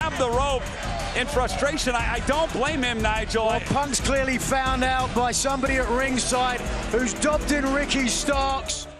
the rope in frustration. I don't blame him, Nigel. Well, Punk's clearly found out by somebody at ringside who's dobbed in Ricky Starks.